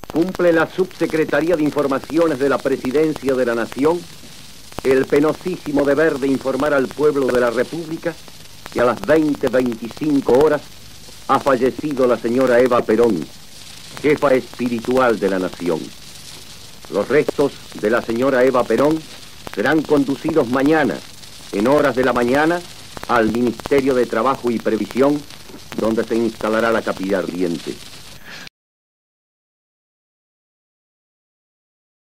Cumple la Subsecretaría de Informaciones de la Presidencia de la Nación el penosísimo deber de informar al pueblo de la República que a las 20:25 horas ha fallecido la señora Eva Perón, jefa espiritual de la nación. Los restos de la señora Eva Perón serán conducidos mañana, en horas de la mañana, al Ministerio de Trabajo y Previsión, donde se instalará la capilla ardiente.